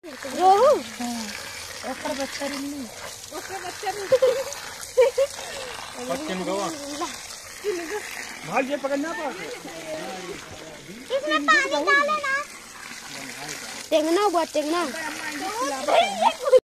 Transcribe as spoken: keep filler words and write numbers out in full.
रोहू ओकर बच्चा नहीं ओकर बच्चा नहीं बच्चे नु गवा भाग ये पकड़ना पास इसमें पानी डाले ना टेंगना हुआ टेंगना